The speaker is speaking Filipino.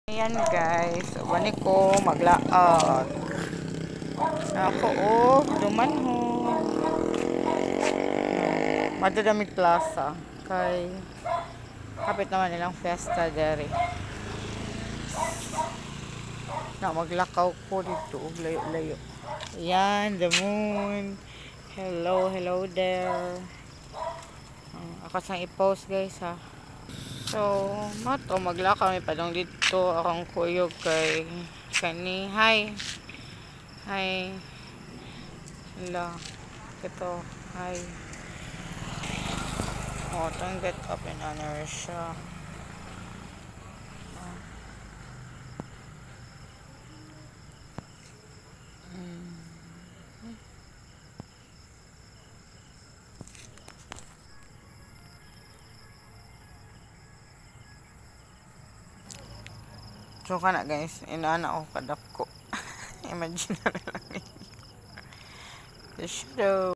Ayan guys, bani ko maglaag. Ako dumanhon. Madadamig plaza kay kapit naman nilang fiesta dere. Na maglakaw ko dito layo-layo. Ayan, the moon. Hello there. Ako sang i-post guys ha. So, mato maglakaw kami padong dito akong kuyog kay kani. Hi. Hello. Ito. Hi. Don't get up in inertia. So kana guys, inaana ko kadako. Imagine na lang. The shadow.